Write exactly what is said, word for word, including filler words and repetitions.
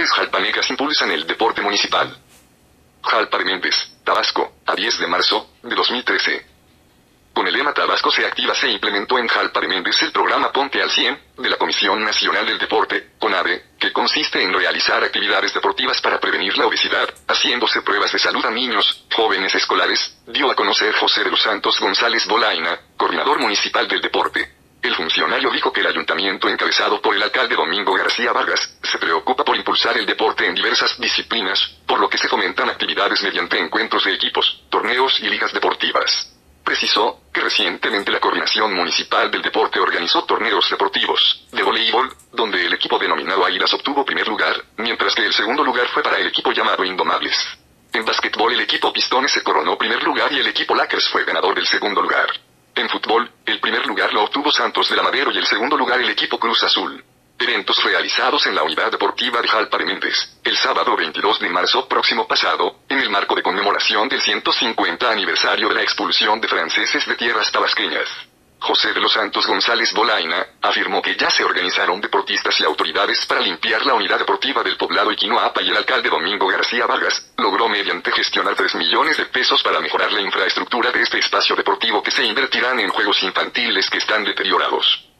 autoridades jalpanecas impulsan el deporte municipal. Jalpa de Méndez, Tabasco, a diez de marzo de dos mil trece. Con el lema Tabasco se activa se implementó en Jalpa de Méndez el programa Ponte al cien, de la Comisión Nacional del Deporte, CONADE, que consiste en realizar actividades deportivas para prevenir la obesidad, haciéndose pruebas de salud a niños, jóvenes escolares, dio a conocer José de los Santos González Bolaina, coordinador municipal del deporte. El funcionario dijo que el ayuntamiento encabezado por el alcalde Domingo García Vargas, se preocupa por impulsar el deporte en diversas disciplinas, por lo que se fomentan actividades mediante encuentros de equipos, torneos y ligas deportivas. Precisó que recientemente la Coordinación Municipal del Deporte organizó torneos deportivos de voleibol, donde el equipo denominado Águilas obtuvo primer lugar, mientras que el segundo lugar fue para el equipo llamado Indomables. En básquetbol el equipo Pistones se coronó primer lugar y el equipo Lakers fue ganador del segundo lugar. En fútbol, el primer lugar lo obtuvo Santos de la Madero y el segundo lugar el equipo Cruz Azul. Eventos realizados en la Unidad Deportiva de Jalpa de Méndez, el sábado veintidós de marzo próximo pasado, en el marco de conmemoración del ciento cincuenta aniversario de la expulsión de franceses de tierras tabasqueñas. José de los Santos González Bolaina afirmó que ya se organizaron deportistas y autoridades para limpiar la unidad deportiva del poblado Iquinoapa y el alcalde Domingo García Vargas logró mediante gestionar tres millones de pesos para mejorar la infraestructura de este espacio deportivo que se invertirán en juegos infantiles que están deteriorados.